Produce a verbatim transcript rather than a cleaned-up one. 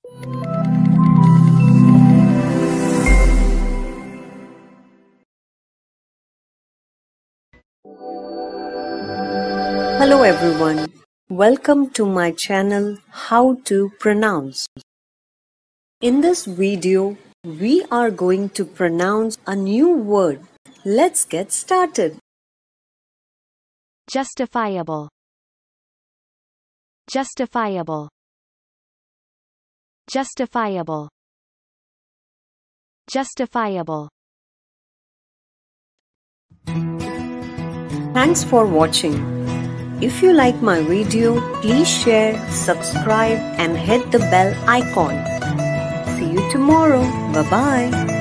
Hello everyone, welcome to my channel How to Pronounce. In this video, we are going to pronounce a new word. Let's get started. Justifiable. Justifiable. Justifiable. Justifiable. Thanks for watching. If you like my video, please share, subscribe and hit the bell icon. See you tomorrow. Bye-bye.